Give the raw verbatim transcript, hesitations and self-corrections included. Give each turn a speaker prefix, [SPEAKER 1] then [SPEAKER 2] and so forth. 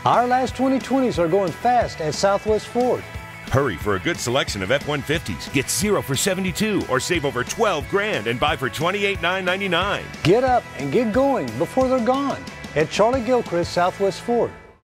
[SPEAKER 1] Our last twenty twenties are going fast at Southwest Ford.
[SPEAKER 2] Hurry for a good selection of F one fifties. Get zero for seventy-two or save over twelve grand and buy for twenty-eight thousand nine hundred ninety-nine dollars.
[SPEAKER 1] Get up and get going before they're gone at Charlie Gilchrist Southwest Ford.